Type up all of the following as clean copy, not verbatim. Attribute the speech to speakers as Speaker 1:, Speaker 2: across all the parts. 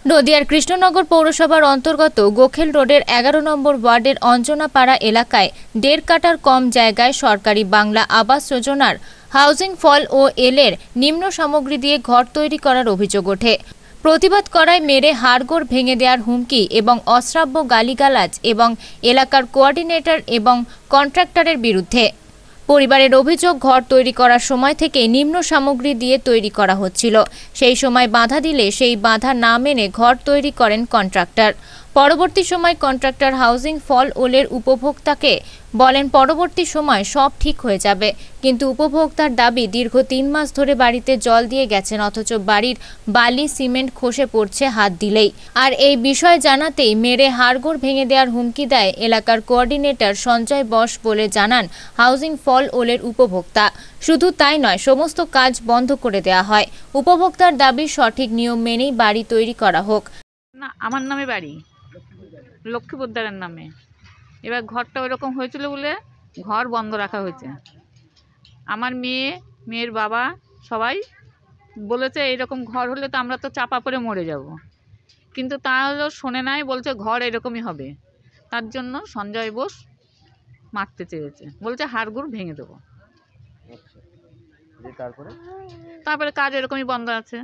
Speaker 1: নদিয়ার কৃষ্ণনগর পৌরসভার অন্তর্গত গোখেল রোডের ১১ নম্বর ওয়ার্ডের অঞ্জনাপাড়া এলাকায় ১.৫ কাঠার কম জায়গায় সরকারি বাংলা আবাস যোজনার হাউজিং ফল ও এলের নিম্ন সামগ্রী দিয়ে ঘর তৈরি করার অভিযোগ ওঠে। প্রতিবাদ করায় মেরে হাড়গোড় ভেঙে দেওয়ার হুমকি এবং অশ্রাব্য গালিগালাজ এবং এলাকার কোঅর্ডিনেটর এবং কন্ট্রাক্টরের বিরুদ্ধে। পরিবারের অভিযোগ, ঘর তৈরি করার সময় থেকে নিম্ন সামগ্রী দিয়ে তৈরি করা হচ্ছিল। সেই সময় বাধা দিলে সেই বাধা না মেনে ঘর তৈরি করেন কন্ট্রাক্টর। পরবর্তী সময় কন্ট্রাক্টর হাউজিং ফল ওলের উপভোক্তাকে বলেন পরবর্তী সময় সব ঠিক হয়ে যাবে, কিন্তু উপভোক্তার দাবি দীর্ঘ ৩ মাস ধরে বাড়িতে জল দিয়ে গেছেন, অথচ বাড়ির বালি সিমেন্ট খসে পড়ছে হাত দিলেই। আর এই বিষয় জানাতেই মেরে হাড়গোড় ভেঙে দেওয়ার হুমকি দেয় এলাকার কোঅর্ডিনেটর সঞ্জয় বস বলে জানান হাউজিং ফল ওলের উপভোক্তা। শুধু তাই নয়, সমস্ত কাজ বন্ধ করে দেওয়া হয়। উপভোক্তার দাবি সঠিক নিয়ম মেনেই বাড়ি তৈরি করা হোক।
Speaker 2: না, আমার নামে বাড়ি, লক্ষ্মী পোদ্দারের নামে। এবার ঘরটা ওইরকম হয়েছিল বলে ঘর বন্ধ রাখা হয়েছে। আমার মেয়ের বাবা সবাই বলেছে এইরকম ঘর হলে তো আমরা তো চাপা পড়ে মরে যাব, কিন্তু তাহলেও শোনে নাই, বলছে ঘর এরকমই হবে। তার জন্য সঞ্জয় বোস মারতে চেয়েছে, বলছে হাড়গোড় ভেঙে দেবো। তারপরে কাজ এরকমই বন্ধ আছে।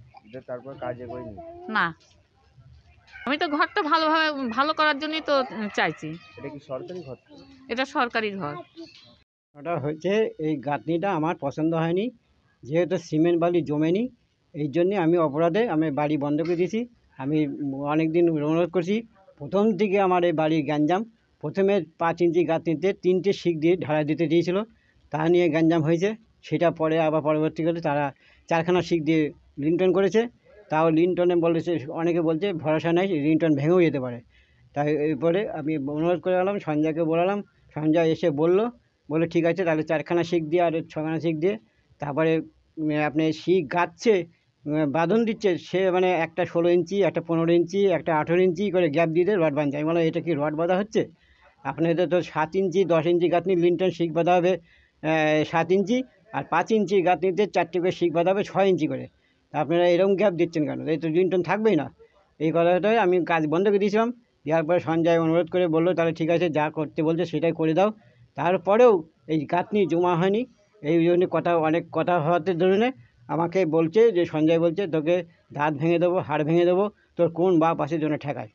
Speaker 2: না, আমি তো ঘরটা ভালো করার জন্যই তো চাইছি।
Speaker 3: এটা কি সরকারি ঘর?
Speaker 2: এটা সরকারি ঘর।
Speaker 4: ওটা হচ্ছে এই গাঁথনিটা আমার পছন্দ হয়নি, যেহেতু সিমেন্ট বালি জমেনি, এই জন্যে আমি অপরাধে আমি বাড়ি বন্ধ করে দিয়েছি। আমি অনেক দিন অনুরোধ করছি, প্রথম দিকে আমার এই বাড়ির গ্যাঞ্জাম। প্রথমে 5 ইঞ্চি গাঁথনিতে 3টে শিক দিয়ে ঢালাই দিতে দিয়েছিল, তা নিয়ে গ্যাঞ্জাম হয়েছে। সেটা পরে আবার পরবর্তীকালে তারা 4খানা শিক দিয়ে লিন্টন করেছে। তাও লিন্টনে বলেছে, অনেকে বলছে ভরসা নেই, লিন্টন ভেঙেও যেতে পারে। তাই এরপরে আমি অনুরোধ করে গেলাম, সঞ্জয়কে বলালাম। সঞ্জয় এসে বলে ঠিক আছে, তাহলে 4খানা শিক দিয়ে আর 6খানা শিক দিয়ে। তারপরে আপনি শিক গাঁথছে, বাঁধন দিচ্ছে, সে মানে একটা 16 ইঞ্চি, একটা 15 ইঞ্চি, একটা 18 ইঞ্চি করে গ্যাপ দিয়ে রড বাঁধছে। আমি বললাম এটা কি রড বাঁধা হচ্ছে? আপনাদের তো 7 ইঞ্চি 10 ইঞ্চি গাঁথনি লিন্টন শিক বাঁধা হবে 7 ইঞ্চি, আর 5 ইঞ্চি গাঁথনিতে 4টে করে শিক বাঁধা হবে 6 ইঞ্চি করে। তা আপনারা এরকম গ্যাপ দিচ্ছেন কেন? এই তো লিন্টন থাকবেই না। এই কথাটাই আমি কাজ বন্ধ করে দিয়েছিলাম। দেওয়ার পরে সঞ্জয় অনুরোধ করে বললো তাহলে ঠিক আছে, যা করতে বলছে সেটাই করে দাও। তারপরেও এই গাঁথনি জমা হয়নি, এই জন্য অনেক কথা হওয়াতে জন্য আমাকে বলছে যে সঞ্জয় বলছে তোকে দাঁত ভেঙে দেবো, হাড় ভেঙে দেবো, তোর কোন বা পাশের জন্য ঠেকায়।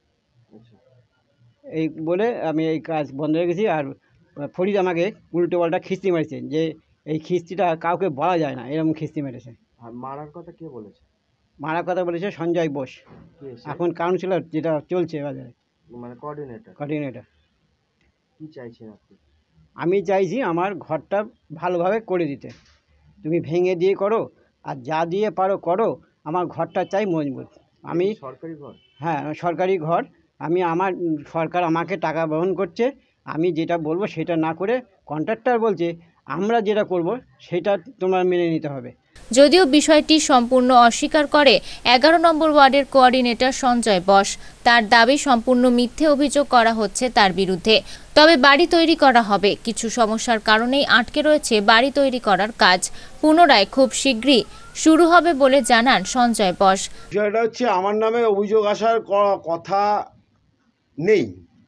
Speaker 4: এই বলে আমি এই কাজ বন্ধ রেখেছি। আর ফরিদ আমাকে উল্টো পাল্টা খিস্তি মেরেছে, যে এই খিস্তিটা কাউকে বলা যায় না, এরকম খিস্তি মেরেছে।
Speaker 3: আর মারার কথা কে বলেছে?
Speaker 4: মারার কথা বলেছে সঞ্জয় বোস, এখন কাউন্সিলর যেটা চলছে বাজারে,
Speaker 3: মানে
Speaker 4: কোঅর্ডিনেটর।
Speaker 3: কি চাইছেন আপনি?
Speaker 4: আমি চাইছি আমার ঘরটা ভালোভাবে করে দিতে। তুমি ভেঙে দিয়ে করো, আর যা দিয়ে পারো করো, আমার ঘরটা চাই মজবুত। আমি
Speaker 3: সরকারি ঘর?
Speaker 4: হ্যাঁ, সরকারি ঘর। আমার সরকার আমাকে টাকা বহন করছে, আমি যেটা বলবো সেটা না করে কন্ট্রাক্টর বলছে আমরা যেটা করব সেটা তোমার মেনে নিতে হবে।
Speaker 1: যদিও বিষয়টি সম্পূর্ণ অস্বীকার করে 11 নম্বর ওয়ার্ডের কোঅর্ডিনেটর সঞ্জয় বস। তার দাবি সম্পূর্ণ মিথ্যে অভিযোগ করা হচ্ছে তার বিরুদ্ধে। তবে বাড়ি তৈরি করা হবে, কিছু সমস্যার কারণেই আটকে রয়েছে বাড়ি তৈরি করার কাজ। পুনরায় খুব শীঘ্রই শুরু হবে বলে জানান সঞ্জয় বস।
Speaker 5: বিষয়টা হচ্ছে আমার নামে অভিযোগ আসার কথা নেই,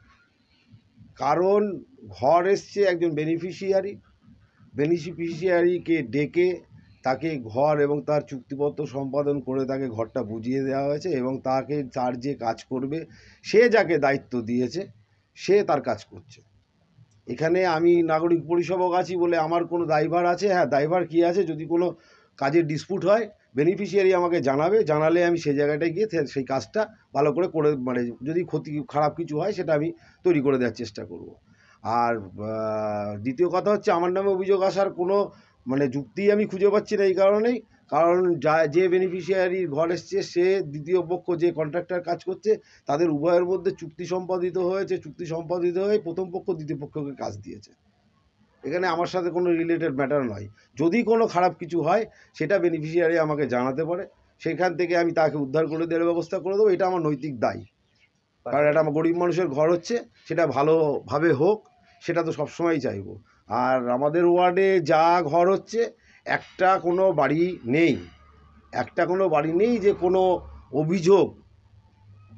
Speaker 5: কারণ ঘর এসছে একজন বেনিফিশিয়ারিকে ডেকে তাকে ঘর এবং তার চুক্তিপত্র সম্পাদন করে তাকে ঘরটা বুঝিয়ে দেওয়া হয়েছে, এবং তার যে কাজ করবে, সে যাকে দায়িত্ব দিয়েছে সে তার কাজ করছে। এখানে আমি নাগরিক পরিষেবক আছি বলে আমার কোনো দায়ভার আছে? হ্যাঁ, দায়ভার কী আছে, যদি কোনো কাজের ডিসপুট হয় বেনিফিশিয়ারি আমাকে জানালে আমি সেই জায়গাটায় গিয়ে সেই কাজটা ভালো করে মানে যদি খারাপ কিছু হয় সেটা আমি তৈরি করে দেওয়ার চেষ্টা করব। আর দ্বিতীয় কথা হচ্ছে, আমার নামে অভিযোগ আসার কোনো মানে যুক্তি আমি খুঁজে পাচ্ছি না, এই কারণেই, কারণ যে বেনিফিশিয়ারির ঘর এসছে সে দ্বিতীয় পক্ষ যে কন্ট্রাক্টর কাজ করছে, তাদের উভয়ের মধ্যে চুক্তি সম্পাদিত হয়ে প্রথম পক্ষ দ্বিতীয় পক্ষকে কাজ দিয়েছে। এখানে আমার সাথে কোনো রিলেটেড ম্যাটার নয়। যদি কোনো খারাপ কিছু হয় সেটা বেনিফিশিয়ারি আমাকে জানাতে পারে, সেখান থেকে আমি তাকে উদ্ধার করে দেওয়ার ব্যবস্থা করে দেবো। এটা আমার নৈতিক দায়ী, কারণ এটা আমার গরিব মানুষের ঘর হচ্ছে, সেটা ভালোভাবে হোক, সেটা তো সবসময়ই চাইব। আর আমাদের ওয়ার্ডে যা ঘর হচ্ছে, একটা কোনো বাড়ি নেই যে কোনো অভিযোগ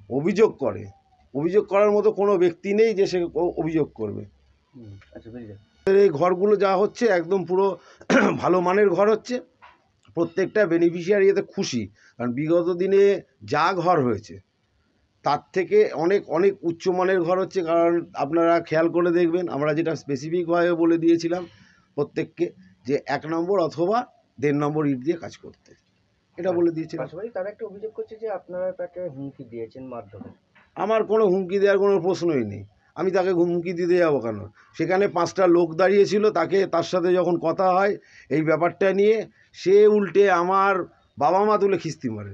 Speaker 5: অভিযোগ করে, অভিযোগ করার মতো কোনো ব্যক্তি নেই যে সে অভিযোগ করবে।
Speaker 3: আচ্ছা, বুঝলেন।
Speaker 5: এই ঘরগুলো যা হচ্ছে একদম পুরো ভালো মানের ঘর হচ্ছে, প্রত্যেকটা বেনিফিশিয়ারি এতে খুশি, কারণ বিগত দিনে যা ঘর হয়েছে তার থেকে অনেক অনেক উচ্চমানের ঘর হচ্ছে। কারণ আপনারা খেয়াল করে দেখবেন, আমরা যেটা স্পেসিফিকভাবে বলে দিয়েছিলাম প্রত্যেককে যে 1 নম্বর অথবা 1.5 নম্বর ইট দিয়ে কাজ করতে, এটা বলে দিয়েছিলাম।
Speaker 3: পাশাপাশি তারা একটা অভিযোগ করছে যে আপনারা তাকে হুমকি দিয়েছেন মাধ্যমে।
Speaker 5: আমার কোনো হুমকি দেওয়ার কোনো প্রশ্নই নেই, আমি তাকে হুমকি দিতে যাবো কেন? সেখানে 5টা লোক দাঁড়িয়েছিল, তার সাথে যখন কথা হয় এই ব্যাপারটা নিয়ে, সে উল্টে আমার বাবা মা তুলে খিস্তি মারে।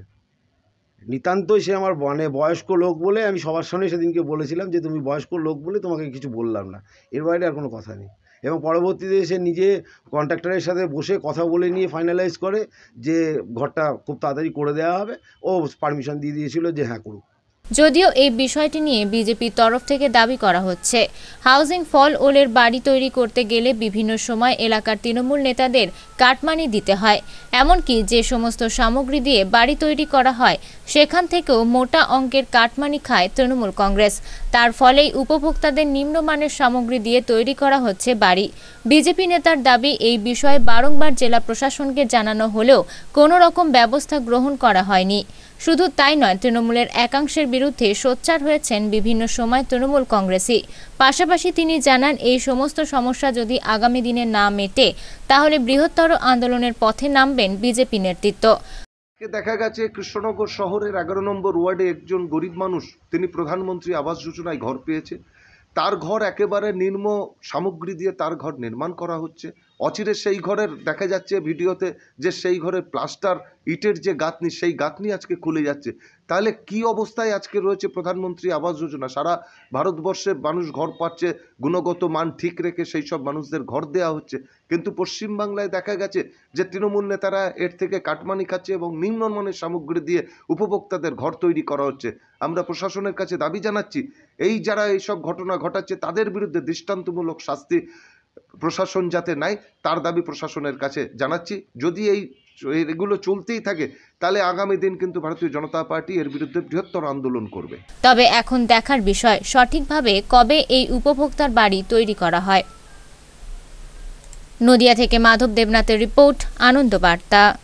Speaker 5: নিতান্তই সে আমার মানে বয়স্ক লোক বলে আমি সবার সামনে সেদিনকে বলেছিলাম যে তুমি বয়স্ক লোক বলে তোমাকে কিছু বললাম না, এর বাইরে আর কোনো কথা নেই। এবং পরবর্তীতে সে নিজে কন্ট্রাক্টরের সাথে বসে কথা বলে নিয়ে ফাইনালাইজ করে যে ঘরটা খুব তাড়াতাড়ি করে দেওয়া হবে, ও পারমিশন দিয়ে দিয়েছিল যে হ্যাঁ করুক।
Speaker 1: যদিও এই বিষয়টি নিয়ে বিজেপির তরফ থেকে দাবি করা হচ্ছে, হাউজিং ফল ওলের বাড়ি তৈরি করতে গেলে বিভিন্ন সময় এলাকার তৃণমূল নেতাদের কাটমানি দিতে হয়, এমনকি যে সমস্ত সামগ্রী দিয়ে বাড়ি তৈরি করা হয় সেখান থেকেও মোটা অঙ্কের কাটমানি খায় তৃণমূল কংগ্রেস। তার ফলেই উপভোক্তাদের নিম্নমানের সামগ্রী দিয়ে তৈরি করা হচ্ছে বাড়ি। বিজেপি নেতার দাবি, এই বিষয়ে বারংবার জেলা প্রশাসনকে জানানো হলেও কোনো রকম ব্যবস্থা গ্রহণ করা হয়নি। শুধু তাই নয়, তৃণমূলের একাংশের বিরুদ্ধে সোচ্চার হয়েছেন বিভিন্ন সময় তৃণমূল কংগ্রেসই। পাশাপাশি তিনি জানান, এই সমস্ত সমস্যা যদি আগামী দিনে না মেটে তাহলে বৃহত্তর আন্দোলনের পথে নামবেন বিজেপি নেতৃত্ব।
Speaker 6: দেখা গেছে কৃষ্ণনগর শহরের 11 নম্বর ওয়ার্ডে একজন গরিব মানুষ, তিনি প্রধানমন্ত্রী আবাস যোজনায় ঘর পেয়েছে। তার ঘর একেবারে নিম্ন সামগ্রী দিয়ে তার ঘর নির্মাণ করা হচ্ছে। অচিরে সেই ঘরের দেখা যাচ্ছে ভিডিওতে যে সেই ঘরের প্লাস্টার ইটের যে গাঁথনি, সেই গাঁথনি আজকে খুলে যাচ্ছে। তাহলে কি অবস্থায় আজকে রয়েছে প্রধানমন্ত্রী আবাস যোজনা? সারা ভারতবর্ষে মানুষ ঘর পাচ্ছে, গুণগত মান ঠিক রেখে সেই সব মানুষদের ঘর দেওয়া হচ্ছে, কিন্তু পশ্চিমবাংলায় দেখা গেছে যে তৃণমূল নেতারা এর থেকে কাটমানি খাচ্ছে এবং নিম্নমানের সামগ্রী দিয়ে উপভোক্তাদের ঘর তৈরি করা হচ্ছে। আমরা প্রশাসনের কাছে দাবি জানাচ্ছি, এই যারা এইসব ঘটনা ঘটাচ্ছে তাদের বিরুদ্ধে দৃষ্টান্তমূলক শাস্তি প্রশাসন যাতে নেয়, তার দাবি প্রশাসনের কাছে জানাচ্ছি। যদি এগুলো চলতেই থাকে তাহলে আগামী দিন কিন্তু ভারতীয় জনতা পার্টি এর বিরুদ্ধে বৃহত্তর আন্দোলন করবে।
Speaker 1: তবে এখন দেখার বিষয়, সঠিকভাবে কবে এই উপভোক্তার বাড়ি তৈরি করা হয়। নদিয়া থেকে মাধব দেবনাথের রিপোর্ট, আনন্দ বার্তা।